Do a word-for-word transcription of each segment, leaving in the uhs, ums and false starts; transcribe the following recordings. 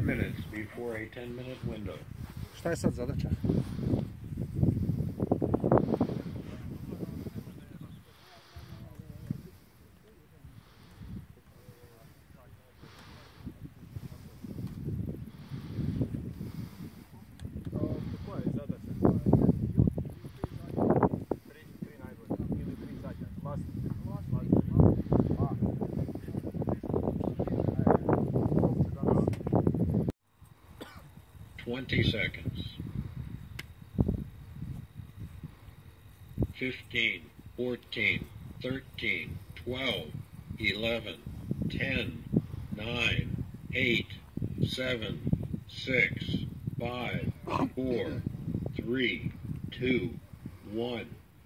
minutes before a ten minute window. Šta je sad zadaća? Twenty seconds. Fifteen, fourteen, thirteen, twelve, eleven, ten, nine, eight, seven, six, five, four, three, two, one.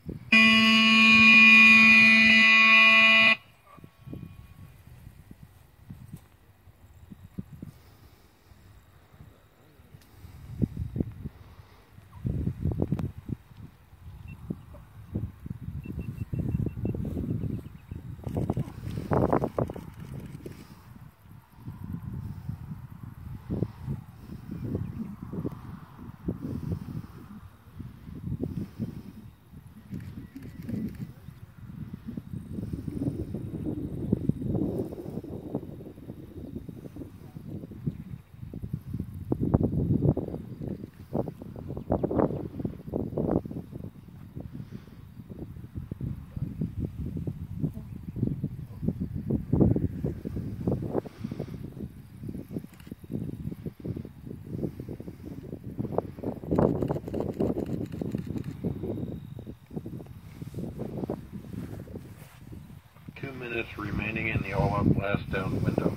Two minutes remaining in the all up, last down window.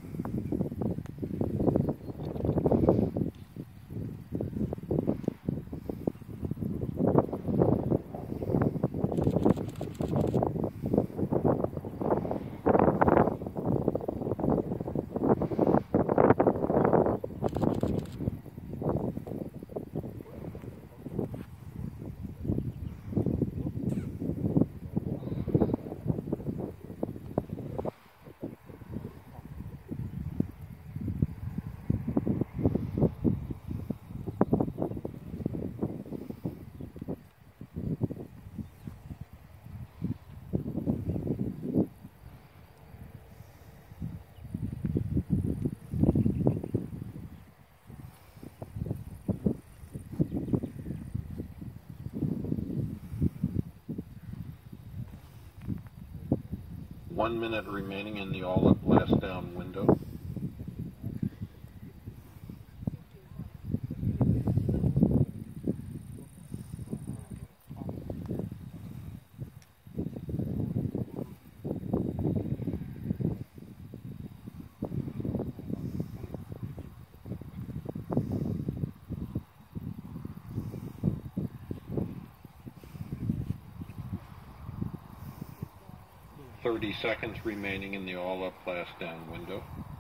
One minute remaining in the all up, last down window. Thirty seconds remaining in the all up, last down window.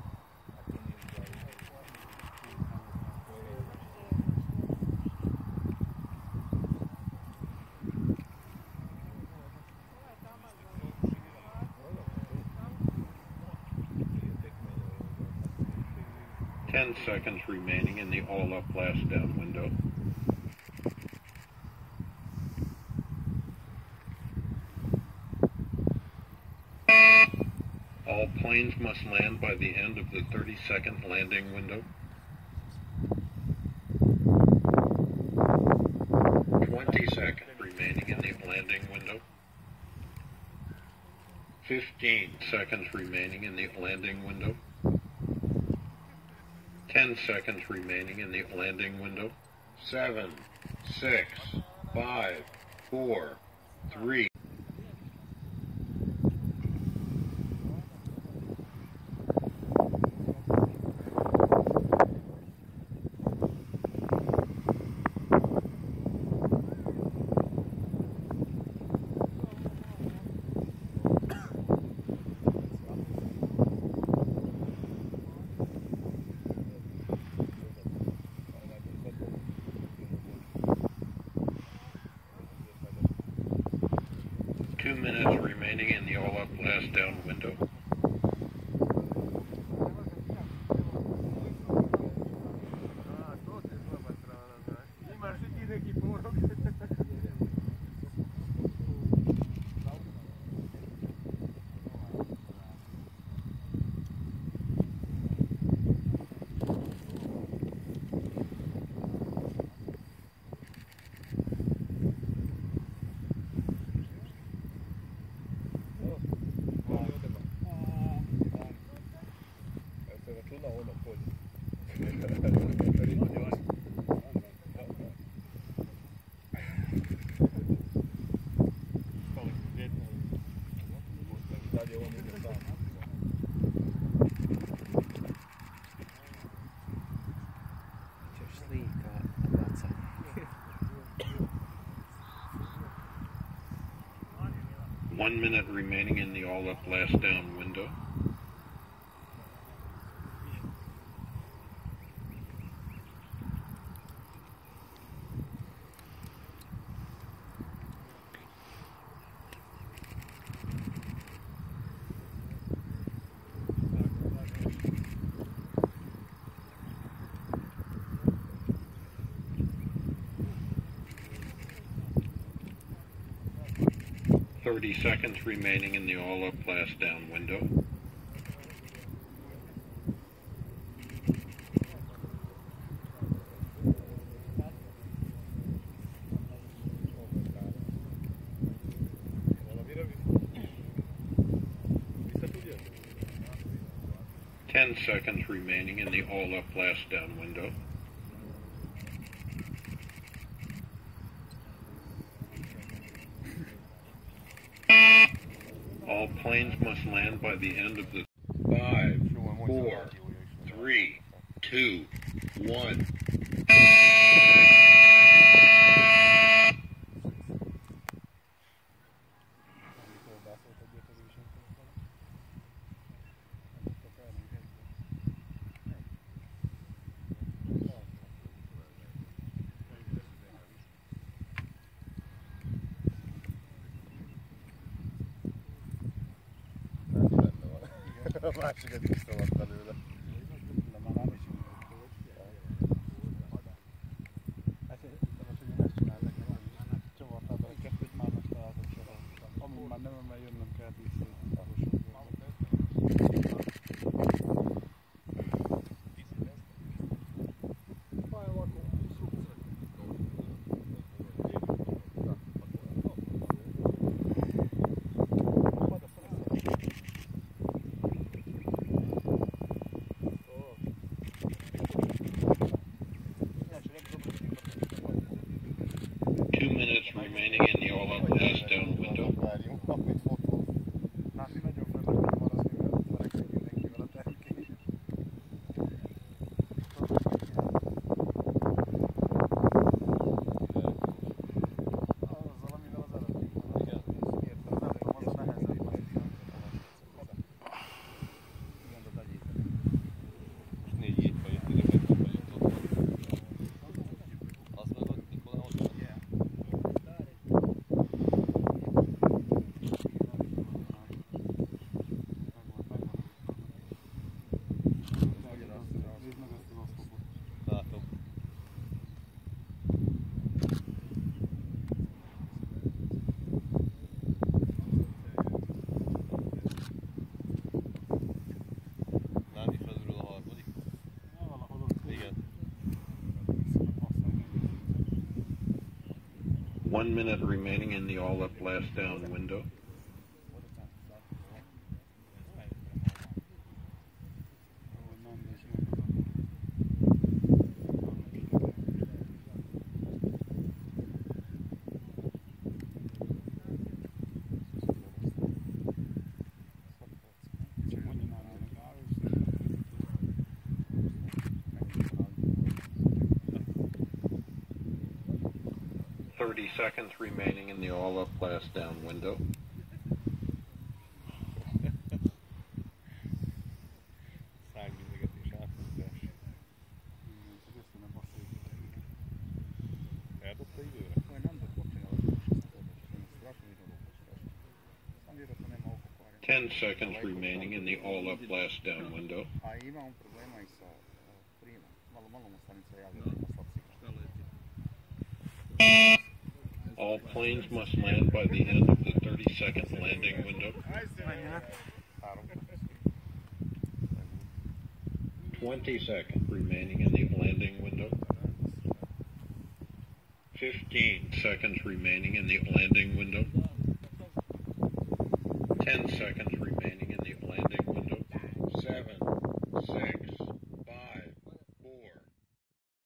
Ten seconds remaining in the all up, last down window. All planes must land by the end of the thirty second landing window. twenty seconds remaining in the landing window. fifteen seconds remaining in the landing window. ten seconds remaining in the landing window. seven, six, five, four, three. Two minutes remaining in the all up, last down window. One minute remaining in the all-up, last down window. thirty seconds remaining in the all-up, last down window. ten seconds remaining in the all-up, last down window. All planes must land by the end of the five, four, three, two, one. A másikat is szaladt belőle. De már nem is hát most ugye ezt csinálják, hogy csavartában egy kettőt már megtaláltak soroltam. Amúgy már nem, mert jönnöm kell vissza. Two minutes remaining in the all-up, last down window. One minute remaining in the all-up, last down window. thirty seconds remaining in the all-up, last down window. ten seconds remaining in the all-up, last down window. All planes must land by the end of the thirty second landing window. twenty seconds remaining in the landing window. fifteen seconds remaining in the landing window. ten seconds.